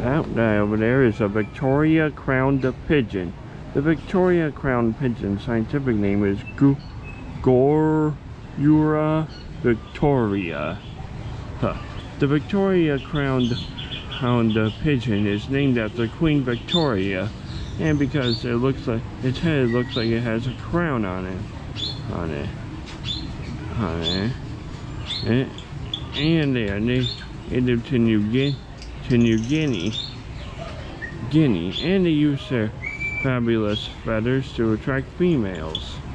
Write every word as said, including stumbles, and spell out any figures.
Out there over there is a Victoria crowned pigeon. The Victoria crowned pigeon scientific name is Gorura Victoria. Huh. The Victoria crowned crowned pigeon is named after Queen Victoria, and because it looks like its head looks like it has a crown on it, on it, on it, and, and they are native to New Guinea. to New Guinea, Guinea, and they use their fabulous feathers to attract females.